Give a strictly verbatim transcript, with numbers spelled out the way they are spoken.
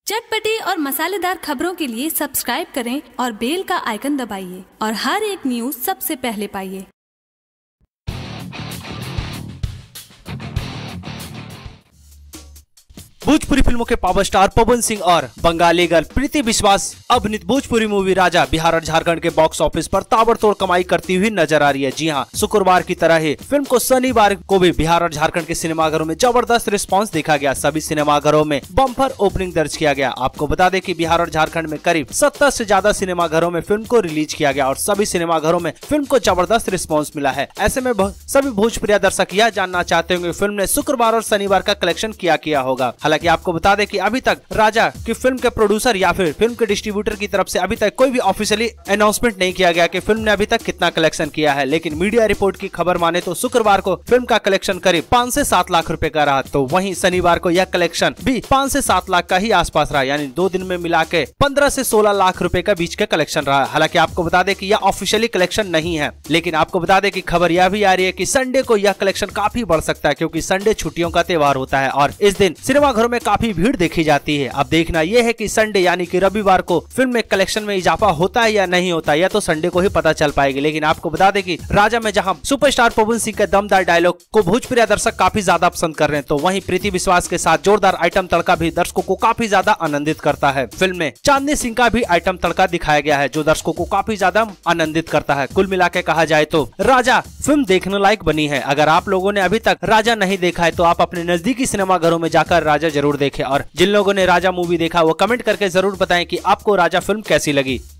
चटपटी और मसालेदार खबरों के लिए सब्सक्राइब करें और बेल का आइकन दबाइए और हर एक न्यूज़ सबसे पहले पाइए। भोजपुरी फिल्मों के पावर स्टार पवन सिंह और बंगाली गर्ल प्रीति विश्वास अभिनीत भोजपुरी मूवी राजा बिहार और झारखंड के बॉक्स ऑफिस पर ताबड़तोड़ कमाई करती हुई नजर आ रही है। जी हां, शुक्रवार की तरह ही फिल्म को शनिवार को भी बिहार और झारखंड के सिनेमाघरों में जबरदस्त रिस्पांस देखा गया। सभी सिनेमाघरों में बम्पर ओपनिंग दर्ज किया गया। आपको बता दें कि बिहार और झारखंड में करीब सत्तर से ज्यादा सिनेमाघरों में फिल्म को रिलीज किया गया और सभी सिनेमाघरों में फिल्म को जबरदस्त रिस्पॉन्स मिला है। ऐसे में सभी भोजपुरी दर्शक यह जानना चाहते होंगे फिल्म ने शुक्रवार और शनिवार का कलेक्शन क्या किया होगा। हालांकि आपको बता दें कि अभी तक राजा की फिल्म के प्रोड्यूसर या फिर फिल्म के डिस्ट्रीब्यूटर की तरफ से अभी तक कोई भी ऑफिशियली अनाउंसमेंट नहीं किया गया कि फिल्म ने अभी तक कितना कलेक्शन किया है। लेकिन मीडिया रिपोर्ट की खबर माने तो शुक्रवार को फिल्म का कलेक्शन करीब पाँच से सात लाख रुपए का रहा, तो वहीं शनिवार को यह कलेक्शन भी पाँच से सात लाख का ही आसपास रहा, यानी दो दिन में मिला के पंद्रह से सोलह लाख रुपए का बीच का कलेक्शन रहा। हालांकि आपको बता दें कि यह ऑफिशियली कलेक्शन नहीं है, लेकिन आपको बता दें कि खबर यह भी आ रही है कि संडे को यह कलेक्शन काफी बढ़ सकता है, क्योंकि संडे छुट्टियों का त्योहार होता है और इस दिन सिनेमाघरों में काफी भीड़ देखी जाती है। अब देखना यह है कि संडे यानी कि रविवार को फिल्म में कलेक्शन में इजाफा होता है या नहीं होता, यह तो संडे को ही पता चल पाएगी। लेकिन आपको बता दें कि राजा में जहां सुपरस्टार पवन सिंह के दमदार डायलॉग को भोजपुरी दर्शक काफी ज्यादा पसंद कर रहे हैं, तो वहीं प्रीति विश्वास के साथ जोरदार आइटम तड़का भी दर्शकों को काफी ज्यादा आनंदित करता है। फिल्म में चांदनी सिंह का भी आइटम तड़का दिखाया गया है, जो दर्शकों को काफी ज्यादा आनंदित करता है। कुल मिला के कहा जाए तो राजा फिल्म देखने लायक बनी है। अगर आप लोगों ने अभी तक राजा नहीं देखा है तो आप अपने नजदीकी सिनेमाघरों में जाकर राजा जरूर देखें, और जिन लोगों ने राजा मूवी देखा वो कमेंट करके जरूर बताएं कि आपको राजा फिल्म कैसी लगी।